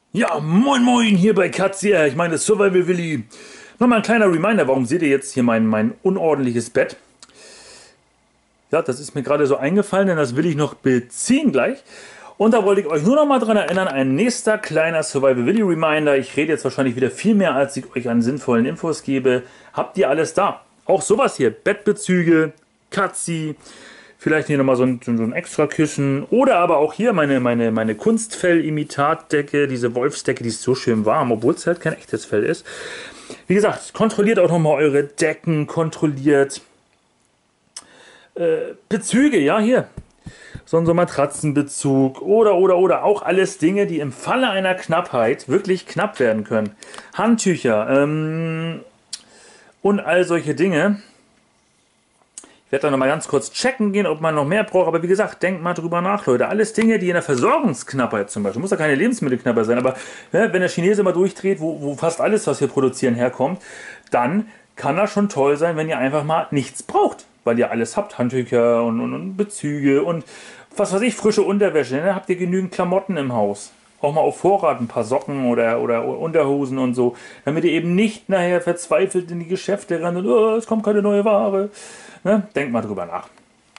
Ja, moin moin hier bei Katja, ich meine Survival Willi. Nochmal ein kleiner Reminder, warum seht ihr jetzt hier mein unordentliches Bett? Ja, das ist mir gerade so eingefallen, denn das will ich noch beziehen gleich. Und da wollte ich euch nur noch mal dran erinnern, ein nächster kleiner Survival Willi Reminder. Ich rede jetzt wahrscheinlich wieder viel mehr, als ich euch an sinnvollen Infos gebe. Habt ihr alles da? Auch sowas hier, Bettbezüge, Katzi, vielleicht hier nochmal so ein extra Kissen. Oder aber auch hier meine Kunstfell-Imitatdecke, diese Wolfsdecke, die ist so schön warm, obwohl es halt kein echtes Fell ist. Wie gesagt, kontrolliert auch nochmal eure Decken, kontrolliert Bezüge, ja, hier. So ein Matratzenbezug oder auch alles Dinge, die im Falle einer Knappheit wirklich knapp werden können. Handtücher und all solche Dinge. Ich werde da nochmal ganz kurz checken gehen, ob man noch mehr braucht. Aber wie gesagt, denkt mal drüber nach, Leute. Alles Dinge, die in der Versorgungsknappheit zum Beispiel, muss ja keine Lebensmittelknappheit sein, aber ja, wenn der Chinese mal durchdreht, wo fast alles, was wir produzieren, herkommt, dann kann das schon toll sein, wenn ihr einfach mal nichts braucht. Weil ihr alles habt, Handtücher und Bezüge und was weiß ich, frische Unterwäsche. Ne? Habt ihr genügend Klamotten im Haus. Auch mal auf Vorrat ein paar Socken oder Unterhosen und so, damit ihr eben nicht nachher verzweifelt in die Geschäfte rennt und oh, es kommt keine neue Ware. Ne? Denkt mal drüber nach.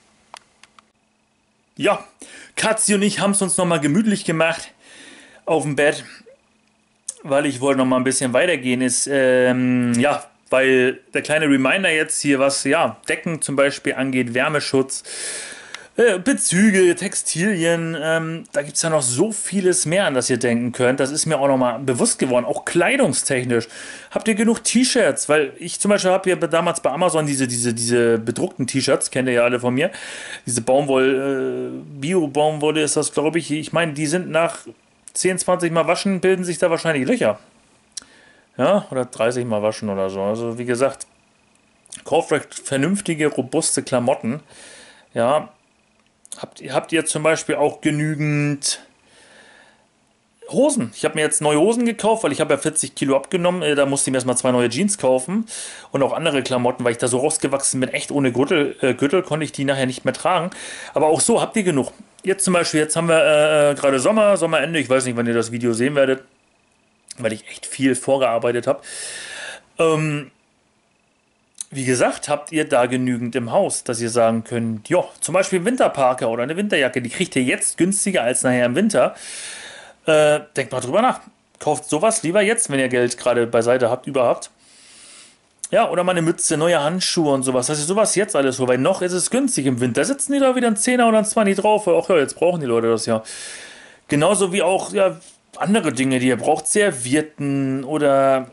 Ja, Katzi und ich haben es uns nochmal gemütlich gemacht auf dem Bett, weil ich wollte nochmal ein bisschen weitergehen. Ja, weil der kleine Reminder jetzt hier, was ja Decken zum Beispiel angeht, Wärmeschutz, Bezüge, Textilien, da gibt es ja noch so vieles mehr, an das ihr denken könnt. Das ist mir auch nochmal bewusst geworden, auch kleidungstechnisch. Habt ihr genug T-Shirts? Weil ich zum Beispiel habe ja damals bei Amazon diese bedruckten T-Shirts, kennt ihr ja alle von mir. Diese Bio-Baumwolle ist das, glaube ich. Ich meine, die sind nach 10, 20 Mal waschen, bilden sich da wahrscheinlich Löcher. Ja, oder 30 Mal waschen oder so. Also wie gesagt, kauft euch vernünftige, robuste Klamotten. Ja, habt ihr zum Beispiel auch genügend Hosen? Ich habe mir jetzt neue Hosen gekauft, weil ich habe ja 40 Kilo abgenommen. Da musste ich mir erstmal zwei neue Jeans kaufen und auch andere Klamotten, weil ich da so rausgewachsen bin. Echt ohne Gürtel konnte ich die nachher nicht mehr tragen. Aber auch so habt ihr genug. Jetzt zum Beispiel, jetzt haben wir gerade Sommerende. Ich weiß nicht, wann ihr das Video sehen werdet, weil ich echt viel vorgearbeitet habe. Ähm, Wie gesagt, habt ihr da genügend im Haus, dass ihr sagen könnt, ja, zum Beispiel Winterparker oder eine Winterjacke, die kriegt ihr jetzt günstiger als nachher im Winter. Denkt mal drüber nach. Kauft sowas lieber jetzt, wenn ihr Geld gerade beiseite habt, überhaupt. Ja, oder mal eine Mütze, neue Handschuhe und sowas. Dass ihr sowas jetzt alles so, weil noch ist es günstig im Winter. Sitzen die da wieder ein Zehner oder ein 20 drauf. Ach ja, jetzt brauchen die Leute das ja. Genauso wie auch, ja, andere Dinge, die ihr braucht. Servietten oder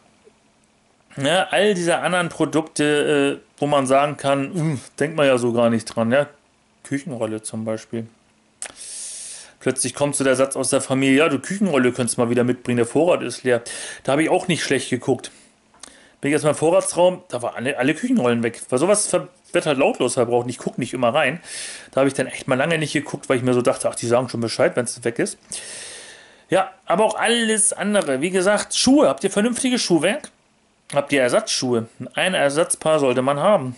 ja, all diese anderen Produkte, wo man sagen kann, denkt man ja so gar nicht dran, ja. Küchenrolle zum Beispiel. Plötzlich kommt so der Satz aus der Familie, ja, du Küchenrolle könntest mal wieder mitbringen, der Vorrat ist leer. Da habe ich auch nicht schlecht geguckt. Bin ich jetzt mal im Vorratsraum, da waren alle Küchenrollen weg. Weil sowas wird halt lautlos verbraucht. Ich gucke nicht immer rein. Da habe ich dann echt mal lange nicht geguckt, weil ich mir so dachte, ach, die sagen schon Bescheid, wenn es weg ist. Ja, aber auch alles andere. Wie gesagt, Schuhe. Habt ihr vernünftiges Schuhwerk? Habt ihr Ersatzschuhe? Ein Ersatzpaar sollte man haben.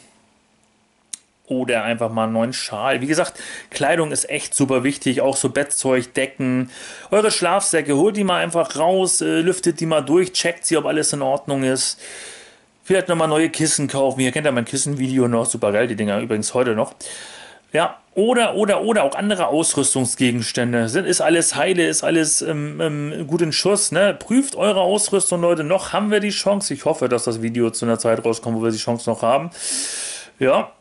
Oder einfach mal einen neuen Schal. Wie gesagt, Kleidung ist echt super wichtig. Auch so Bettzeug, Decken. Eure Schlafsäcke, holt die mal einfach raus, lüftet die mal durch, checkt sie, ob alles in Ordnung ist. Vielleicht nochmal neue Kissen kaufen. Ihr kennt ja mein Kissenvideo noch. Super geil, die Dinger übrigens heute noch. Ja, oder auch andere Ausrüstungsgegenstände. Ist alles heile, ist alles gut in Schuss, ne? Prüft eure Ausrüstung, Leute. Noch haben wir die Chance. Ich hoffe, dass das Video zu einer Zeit rauskommt, wo wir die Chance noch haben. Ja,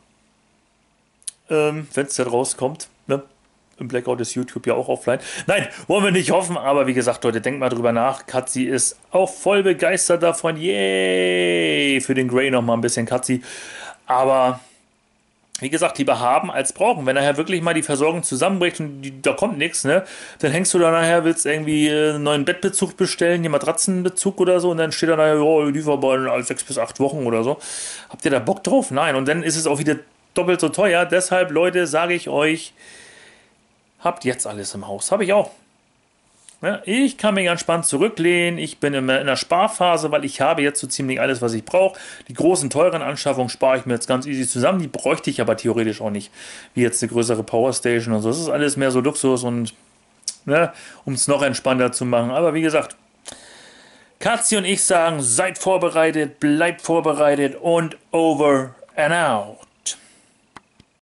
wenn es dann rauskommt, ne? Im Blackout ist YouTube ja auch offline. Nein, wollen wir nicht hoffen, aber wie gesagt, Leute, denkt mal drüber nach. Katzi ist auch voll begeistert davon. Yay! Für den Grey nochmal ein bisschen Katzi. Aber wie gesagt, lieber haben als brauchen. Wenn nachher wirklich mal die Versorgung zusammenbricht und da kommt nichts, ne, dann hängst du da nachher, willst irgendwie einen neuen Bettbezug bestellen, den Matratzenbezug oder so, und dann steht da nachher, oh, lieferbar in 6 bis 8 Wochen oder so. Habt ihr da Bock drauf? Nein. Und dann ist es auch wieder doppelt so teuer. Deshalb, Leute, sage ich euch, habt jetzt alles im Haus. Habe ich auch. Ja, ich kann mich entspannt zurücklehnen. Ich bin in einer Sparphase, weil ich habe jetzt so ziemlich alles, was ich brauche. Die großen, teuren Anschaffungen spare ich mir jetzt ganz easy zusammen. Die bräuchte ich aber theoretisch auch nicht. Wie jetzt eine größere Powerstation und so. Das ist alles mehr so Luxus und, ne, um es noch entspannter zu machen. Aber wie gesagt, Katzi und ich sagen, seid vorbereitet, bleibt vorbereitet und over and out.